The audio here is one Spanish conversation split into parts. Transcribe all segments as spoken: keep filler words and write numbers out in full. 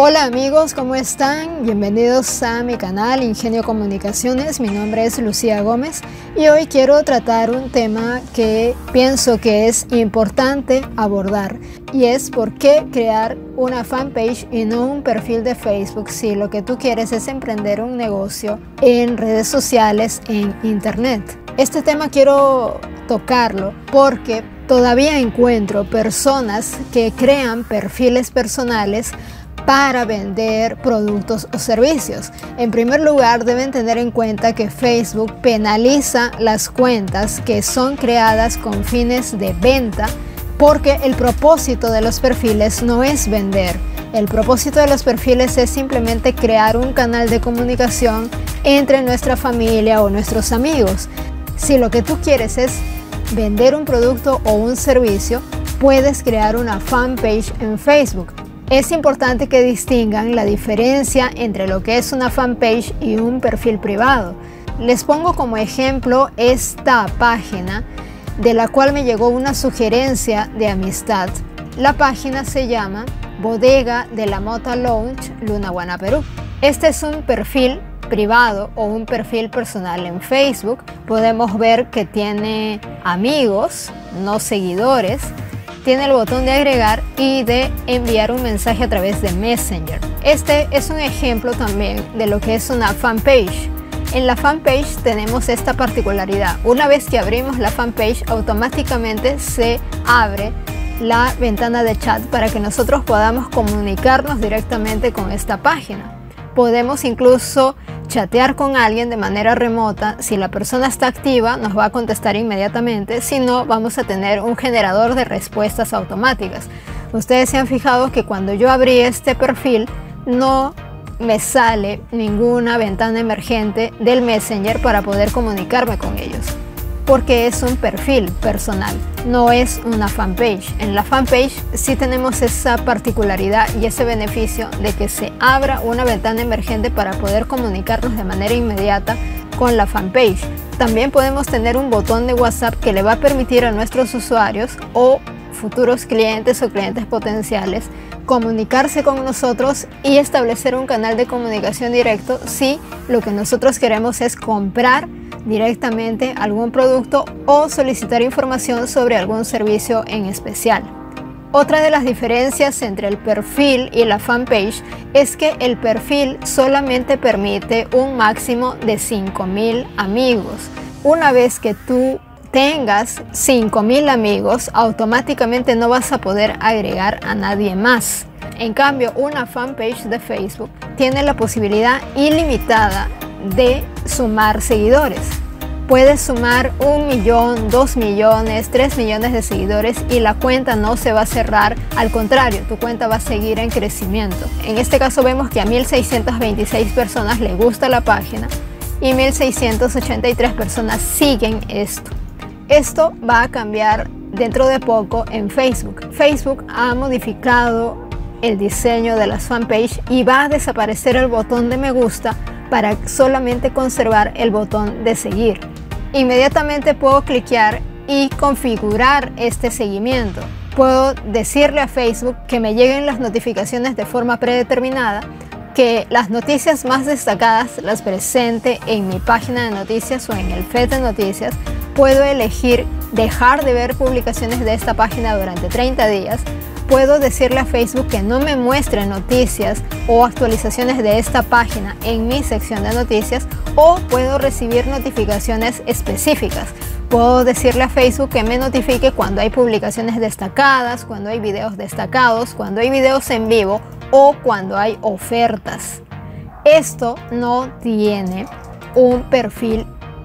Hola amigos, ¿cómo están? Bienvenidos a mi canal Ingenio Comunicaciones. Mi nombre es Lucía Gómez y hoy quiero tratar un tema que pienso que es importante abordar, y es por qué crear una fanpage y no un perfil de Facebook si lo que tú quieres es emprender un negocio en redes sociales, en internet. Este tema quiero tocarlo porque todavía encuentro personas que crean perfiles personales para vender productos o servicios. En primer lugar, deben tener en cuenta que Facebook penaliza las cuentas que son creadas con fines de venta, porque el propósito de los perfiles no es vender. El propósito de los perfiles es simplemente crear un canal de comunicación entre nuestra familia o nuestros amigos. Si lo que tú quieres es vender un producto o un servicio, puedes crear una fanpage en Facebook. Es importante que distingan la diferencia entre lo que es una fanpage y un perfil privado. Les pongo como ejemplo esta página de la cual me llegó una sugerencia de amistad. La página se llama Bodega de la Mota Lounge, Lunahuana, Perú. Este es un perfil privado o un perfil personal en Facebook. Podemos ver que tiene amigos, no seguidores. Tiene el botón de agregar y de enviar un mensaje a través de Messenger. Este es un ejemplo también de lo que es una fanpage. En la fanpage tenemos esta particularidad. Una vez que abrimos la fanpage, automáticamente se abre la ventana de chat para que nosotros podamos comunicarnos directamente con esta página. Podemos incluso chatear con alguien de manera remota. Si la persona está activa, nos va a contestar inmediatamente. Si no, vamos a tener un generador de respuestas automáticas. Ustedes se han fijado que cuando yo abrí este perfil, no me sale ninguna ventana emergente del Messenger para poder comunicarme con ellos, porque es un perfil personal, no es una fanpage. En la fanpage sí tenemos esa particularidad y ese beneficio de que se abra una ventana emergente para poder comunicarnos de manera inmediata con la fanpage. También podemos tener un botón de WhatsApp que le va a permitir a nuestros usuarios o futuros clientes o clientes potenciales comunicarse con nosotros y establecer un canal de comunicación directo si lo que nosotros queremos es comprar directamente algún producto o solicitar información sobre algún servicio en especial. Otra de las diferencias entre el perfil y la fanpage es que el perfil solamente permite un máximo de cinco mil amigos. Una vez que tú tengas cinco mil amigos, automáticamente no vas a poder agregar a nadie más. En cambio, una fanpage de Facebook tiene la posibilidad ilimitada de sumar seguidores. Puedes sumar un millón, dos millones, tres millones de seguidores y la cuenta no se va a cerrar. Al contrario, tu cuenta va a seguir en crecimiento. En este caso vemos que a mil seiscientas veintiséis personas les gusta la página y mil seiscientas ochenta y tres personas siguen esto. Esto va a cambiar dentro de poco en Facebook. Facebook ha modificado el diseño de las fanpages y va a desaparecer el botón de me gusta para solamente conservar el botón de seguir. Inmediatamente puedo cliquear y configurar este seguimiento. Puedo decirle a Facebook que me lleguen las notificaciones de forma predeterminada, que las noticias más destacadas las presente en mi página de noticias o en el feed de noticias. Puedo elegir dejar de ver publicaciones de esta página durante treinta días. Puedo decirle a Facebook que no me muestre noticias o actualizaciones de esta página en mi sección de noticias, o puedo recibir notificaciones específicas. Puedo decirle a Facebook que me notifique cuando hay publicaciones destacadas, cuando hay videos destacados, cuando hay videos en vivo o cuando hay ofertas. Esto no tiene un perfil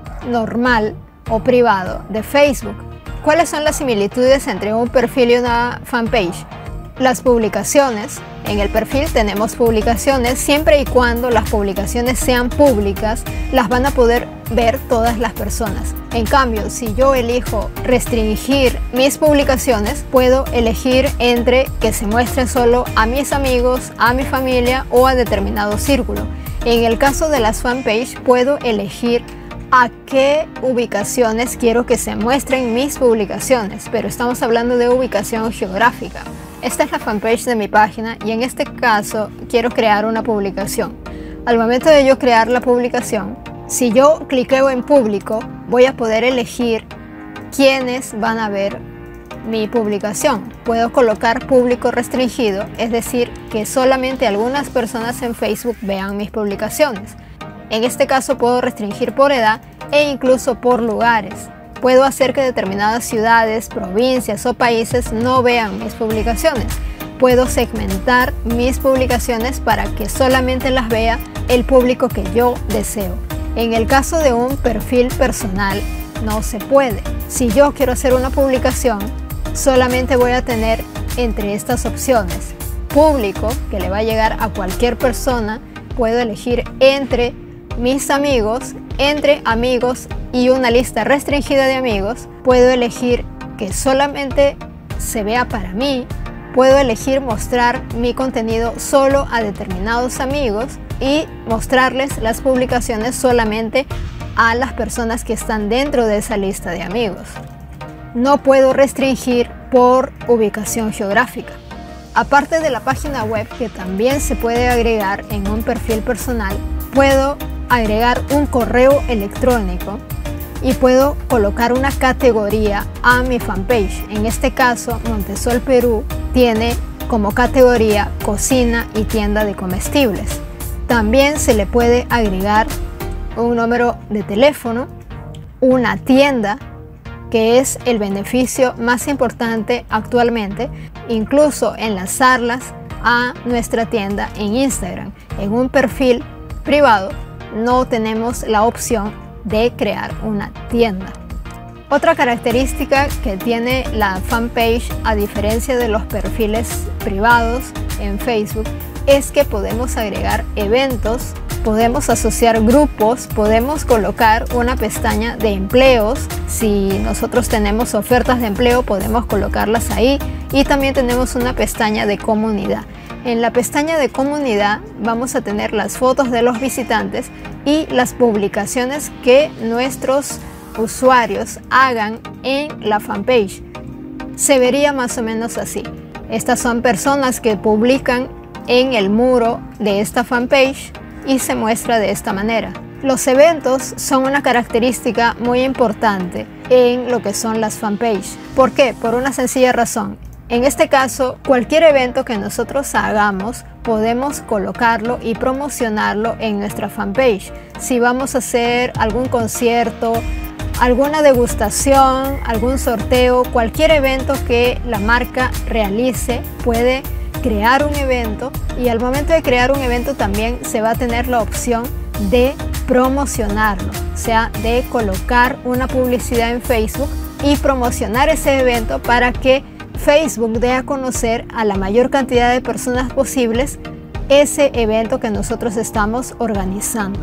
normal o privado de Facebook. ¿Cuáles son las similitudes entre un perfil y una fanpage? Las publicaciones. En el perfil tenemos publicaciones. Siempre y cuando las publicaciones sean públicas, las van a poder ver todas las personas. En cambio, si yo elijo restringir mis publicaciones, puedo elegir entre que se muestre solo a mis amigos, a mi familia o a determinado círculo. En el caso de las fanpage, puedo elegir a qué ubicaciones quiero que se muestren mis publicaciones, pero estamos hablando de ubicación geográfica. esta es la fanpage de mi página y en este caso quiero crear una publicación. Al momento de yo crear la publicación, si yo cliqueo en público, voy a poder elegir quiénes van a ver mi publicación. Puedo colocar público restringido, es decir, que solamente algunas personas en Facebook vean mis publicaciones. En este caso puedo restringir por edad e incluso por lugares. Puedo hacer que determinadas ciudades, provincias o países no vean mis publicaciones. Puedo segmentar mis publicaciones para que solamente las vea el público que yo deseo. En el caso de un perfil personal, no se puede. Si yo quiero hacer una publicación, solamente voy a tener entre estas opciones. Público, que le va a llegar a cualquier persona. Puedo elegir entre mis amigos, entre amigos y una lista restringida de amigos. Puedo elegir que solamente se vea para mí. Puedo elegir mostrar mi contenido solo a determinados amigos y mostrarles las publicaciones solamente a las personas que están dentro de esa lista de amigos. No puedo restringir por ubicación geográfica. Aparte de la página web, que también se puede agregar en un perfil personal, puedo agregar un correo electrónico y puedo colocar una categoría a mi fanpage. En este caso, Montesol Perú tiene como categoría cocina y tienda de comestibles. También se le puede agregar un número de teléfono, una tienda, que es el beneficio más importante actualmente, incluso enlazarlas a nuestra tienda en Instagram. En un perfil privado no tenemos la opción de crear una tienda. Otra característica que tiene la fanpage, a diferencia de los perfiles privados en Facebook, es que podemos agregar eventos, podemos asociar grupos, podemos colocar una pestaña de empleos. Si nosotros tenemos ofertas de empleo, podemos colocarlas ahí, y también tenemos una pestaña de comunidad. En la pestaña de comunidad vamos a tener las fotos de los visitantes y las publicaciones que nuestros usuarios hagan en la fanpage. Se vería más o menos así. Estas son personas que publican en el muro de esta fanpage y se muestra de esta manera. Los eventos son una característica muy importante en lo que son las fanpages. ¿Por qué? Por una sencilla razón. En este caso, cualquier evento que nosotros hagamos, podemos colocarlo y promocionarlo en nuestra fanpage. Si vamos a hacer algún concierto, alguna degustación, algún sorteo, cualquier evento que la marca realice, puede crear un evento, y al momento de crear un evento también se va a tener la opción de promocionarlo, o sea, de colocar una publicidad en Facebook y promocionar ese evento para que Facebook dé a conocer a la mayor cantidad de personas posibles ese evento que nosotros estamos organizando.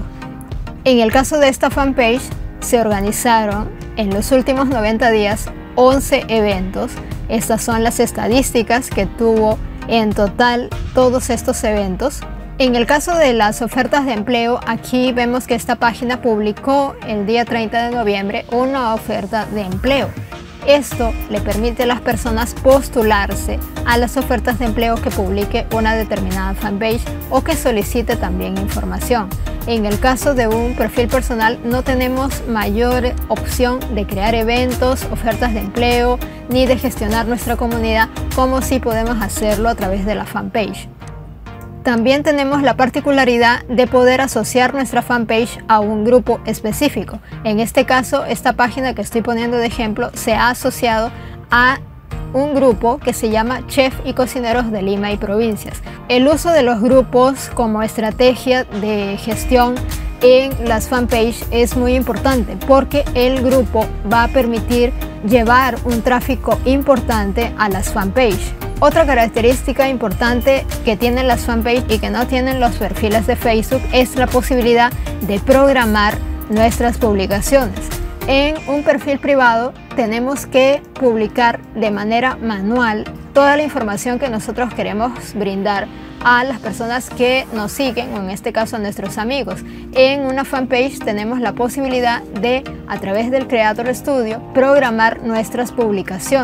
En el caso de esta fanpage, se organizaron en los últimos noventa días once eventos. Estas son las estadísticas que tuvo en total todos estos eventos. En el caso de las ofertas de empleo, aquí vemos que esta página publicó el día treinta de noviembre una oferta de empleo. Esto le permite a las personas postularse a las ofertas de empleo que publique una determinada fanpage o que solicite también información. En el caso de un perfil personal, no tenemos mayor opción de crear eventos, ofertas de empleo, ni de gestionar nuestra comunidad como si podemos hacerlo a través de la fanpage. También tenemos la particularidad de poder asociar nuestra fanpage a un grupo específico. En este caso, esta página que estoy poniendo de ejemplo se ha asociado a un grupo que se llama Chef y Cocineros de Lima y Provincias. El uso de los grupos como estrategia de gestión en las fanpages es muy importante, porque el grupo va a permitir llevar un tráfico importante a las fanpages. Otra característica importante que tienen las fanpages y que no tienen los perfiles de Facebook es la posibilidad de programar nuestras publicaciones. En un perfil privado tenemos que publicar de manera manual toda la información que nosotros queremos brindar a las personas que nos siguen, o en este caso a nuestros amigos. En una fanpage tenemos la posibilidad de, a través del Creator Studio, programar nuestras publicaciones.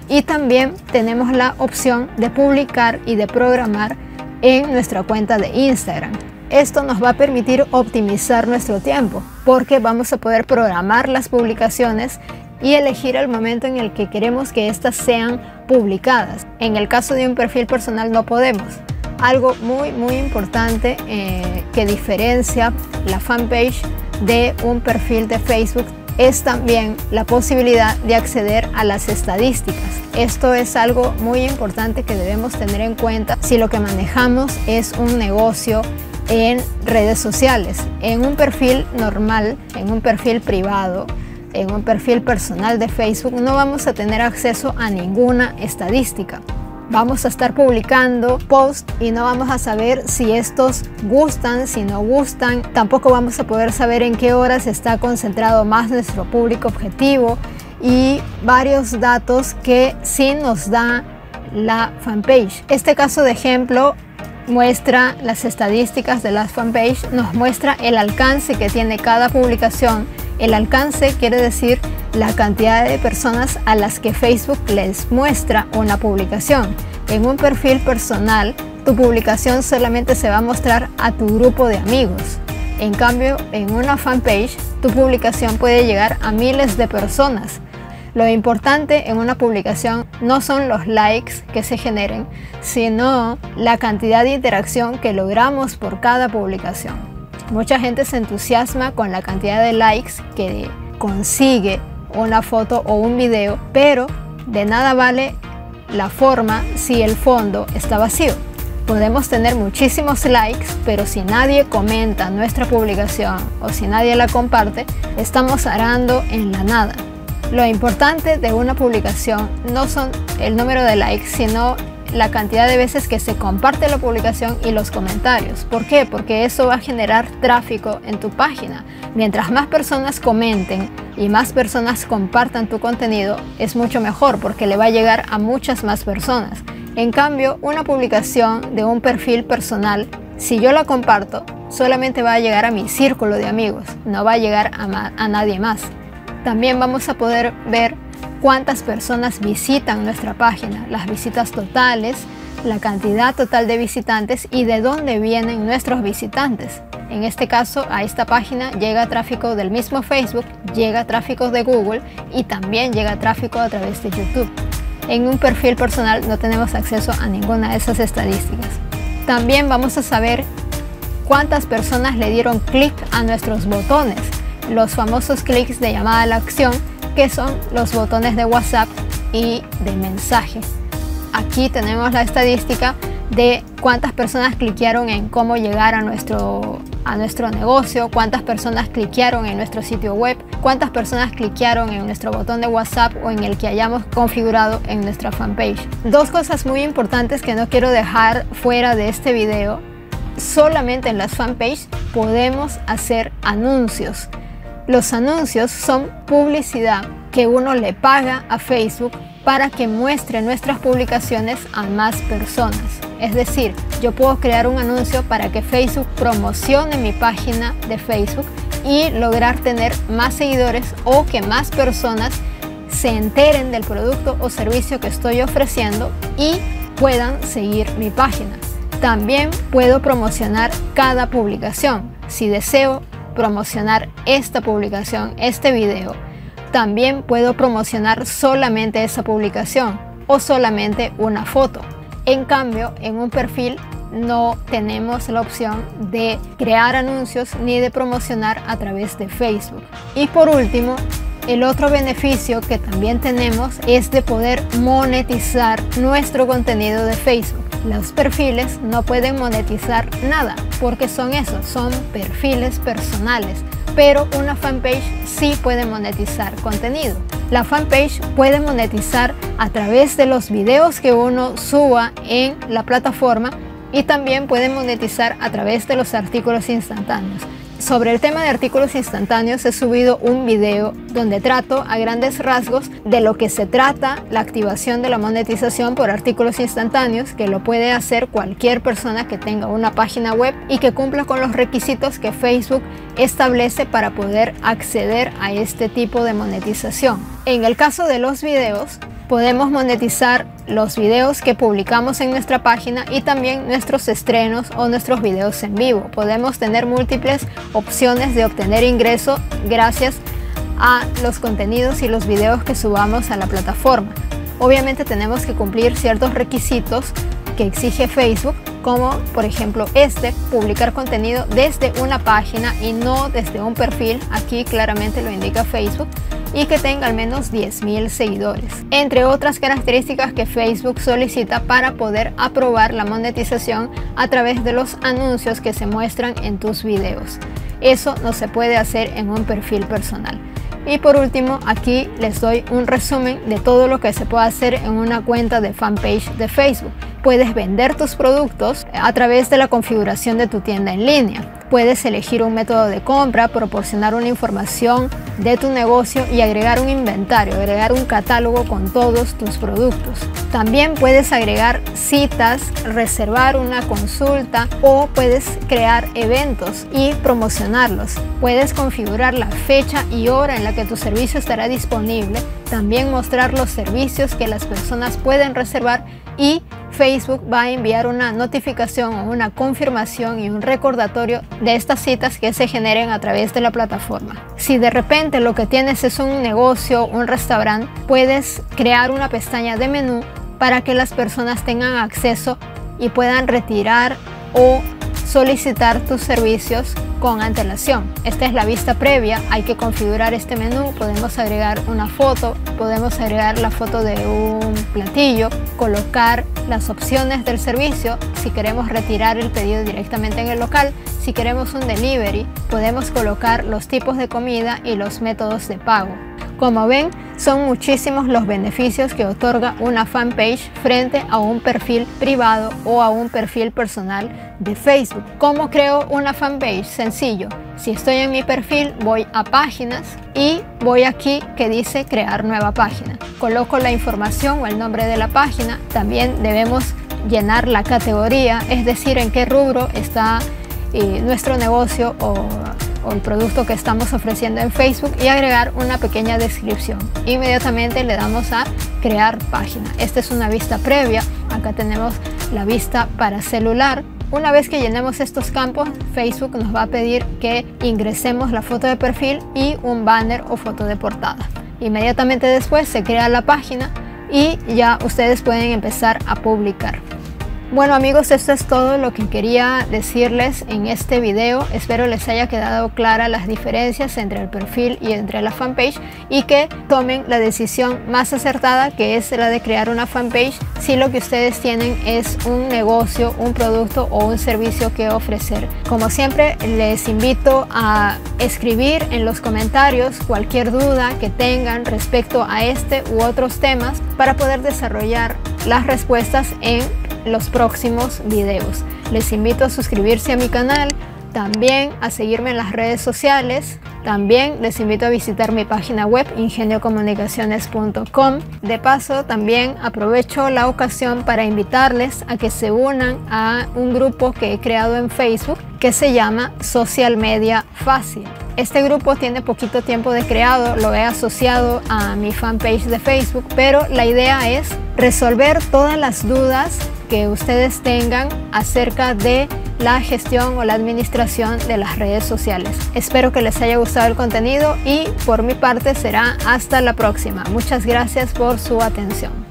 Y también tenemos la opción de publicar y de programar en nuestra cuenta de Instagram. Esto nos va a permitir optimizar nuestro tiempo porque vamos a poder programar las publicaciones y elegir el momento en el que queremos que éstas sean publicadas. En el caso de un perfil personal no podemos. Algo muy muy importante eh, que diferencia la fanpage de un perfil de Facebook es también la posibilidad de acceder a las estadísticas. Esto es algo muy importante que debemos tener en cuenta si lo que manejamos es un negocio en redes sociales. En un perfil normal, en un perfil privado, en un perfil personal de Facebook, no vamos a tener acceso a ninguna estadística. Vamos a estar publicando posts y no vamos a saber si estos gustan, si no gustan. Tampoco vamos a poder saber en qué horas está concentrado más nuestro público objetivo y varios datos que sí nos da la fanpage. Este caso de ejemplo muestra las estadísticas de la fanpage, nos muestra el alcance que tiene cada publicación. El alcance quiere decir la cantidad de personas a las que Facebook les muestra una publicación. En un perfil personal, tu publicación solamente se va a mostrar a tu grupo de amigos. En cambio, en una fanpage, tu publicación puede llegar a miles de personas. Lo importante en una publicación no son los likes que se generen, sino la cantidad de interacción que logramos por cada publicación. Mucha gente se entusiasma con la cantidad de likes que consigue una foto o un video, pero de nada vale la forma si el fondo está vacío. Podemos tener muchísimos likes, pero si nadie comenta nuestra publicación o si nadie la comparte, estamos arando en la nada. Lo importante de una publicación no son el número de likes, sino la cantidad de veces que se comparte la publicación y los comentarios. ¿Por qué? Porque eso va a generar tráfico en tu página. Mientras más personas comenten y más personas compartan tu contenido, es mucho mejor porque le va a llegar a muchas más personas. En cambio, una publicación de un perfil personal, si yo la comparto, solamente va a llegar a mi círculo de amigos, no va a llegar a, a nadie más. También vamos a poder ver cuántas personas visitan nuestra página, las visitas totales, la cantidad total de visitantes y de dónde vienen nuestros visitantes. En este caso, a esta página llega tráfico del mismo Facebook, llega tráfico de Google y también llega tráfico a través de YouTube. En un perfil personal no tenemos acceso a ninguna de esas estadísticas. También vamos a saber cuántas personas le dieron clic a nuestros botones, los famosos clics de llamada a la acción, que son los botones de WhatsApp y de mensaje. Aquí tenemos la estadística de cuántas personas cliquearon en cómo llegar a nuestro, a nuestro negocio, cuántas personas cliquearon en nuestro sitio web, cuántas personas cliquearon en nuestro botón de WhatsApp o en el que hayamos configurado en nuestra fanpage. Dos cosas muy importantes que no quiero dejar fuera de este video. Solamente en las fanpages podemos hacer anuncios. Los anuncios son publicidad que uno le paga a Facebook para que muestre nuestras publicaciones a más personas. Es decir, yo puedo crear un anuncio para que Facebook promocione mi página de Facebook y lograr tener más seguidores o que más personas se enteren del producto o servicio que estoy ofreciendo y puedan seguir mi página. También puedo promocionar cada publicación. Si deseo promocionar esta publicación, este video, también puedo promocionar solamente esa publicación o solamente una foto. En cambio, en un perfil no tenemos la opción de crear anuncios ni de promocionar a través de Facebook. Y por último, el otro beneficio que también tenemos es de poder monetizar nuestro contenido de Facebook. Los perfiles no pueden monetizar nada porque son eso, son perfiles personales, pero una fanpage sí puede monetizar contenido. La fanpage puede monetizar a través de los videos que uno suba en la plataforma y también puede monetizar a través de los artículos instantáneos. Sobre el tema de artículos instantáneos he subido un video donde trato a grandes rasgos de lo que se trata la activación de la monetización por artículos instantáneos, que lo puede hacer cualquier persona que tenga una página web y que cumpla con los requisitos que Facebook establece para poder acceder a este tipo de monetización. En el caso de los videos, Podemos monetizar los videos que publicamos en nuestra página y también nuestros estrenos o nuestros videos en vivo. Podemos tener múltiples opciones de obtener ingreso gracias a los contenidos y los videos que subamos a la plataforma. Obviamente tenemos que cumplir ciertos requisitos que exige Facebook, como por ejemplo este, publicar contenido desde una página y no desde un perfil. Aquí claramente lo indica Facebook. Y que tenga al menos diez mil seguidores, entre otras características que Facebook solicita para poder aprobar la monetización a través de los anuncios que se muestran en tus videos. Eso no se puede hacer en un perfil personal. Y por último, aquí les doy un resumen de todo lo que se puede hacer en una cuenta de fanpage de Facebook. Puedes vender tus productos a través de la configuración de tu tienda en línea. Puedes elegir un método de compra, proporcionar una información de tu negocio y agregar un inventario, agregar un catálogo con todos tus productos. También puedes agregar citas, reservar una consulta o puedes crear eventos y promocionarlos. Puedes configurar la fecha y hora en la que tu servicio estará disponible. También mostrar los servicios que las personas pueden reservar y Facebook va a enviar una notificación o una confirmación y un recordatorio de estas citas que se generen a través de la plataforma. Si de repente lo que tienes es un negocio, un restaurante, puedes crear una pestaña de menú para que las personas tengan acceso y puedan retirar o solicitar tus servicios con antelación. Esta es la vista previa, hay que configurar este menú, podemos agregar una foto, podemos agregar la foto de un platillo, colocar las opciones del servicio, si queremos retirar el pedido directamente en el local, si queremos un delivery, podemos colocar los tipos de comida y los métodos de pago. Como ven, son muchísimos los beneficios que otorga una fanpage frente a un perfil privado o a un perfil personal de Facebook. ¿Cómo creo una fanpage? Sencillo. Si estoy en mi perfil, voy a páginas y voy aquí que dice crear nueva página. Coloco la información o el nombre de la página. También debemos llenar la categoría, es decir, en qué rubro está eh, nuestro negocio o o el producto que estamos ofreciendo en Facebook y agregar una pequeña descripción. Inmediatamente le damos a crear página. Esta es una vista previa. Acá tenemos la vista para celular. Una vez que llenemos estos campos, Facebook nos va a pedir que ingresemos la foto de perfil y un banner o foto de portada. Inmediatamente después se crea la página y ya ustedes pueden empezar a publicar. Bueno amigos, esto es todo lo que quería decirles en este video. Espero les haya quedado clara las diferencias entre el perfil y entre la fanpage y que tomen la decisión más acertada, que es la de crear una fanpage si lo que ustedes tienen es un negocio, un producto o un servicio que ofrecer. Como siempre, les invito a escribir en los comentarios cualquier duda que tengan respecto a este u otros temas para poder desarrollar las respuestas en los próximos videos. Les invito a suscribirse a mi canal, también a seguirme en las redes sociales. También les invito a visitar mi página web ingenio comunicaciones punto com. De paso, también aprovecho la ocasión para invitarles a que se unan a un grupo que he creado en Facebook que se llama Social Media Fácil. Este grupo tiene poquito tiempo de creado, lo he asociado a mi fanpage de Facebook, pero la idea es resolver todas las dudas que ustedes tengan acerca de la gestión o la administración de las redes sociales. Espero que les haya gustado el contenido y por mi parte será hasta la próxima. Muchas gracias por su atención.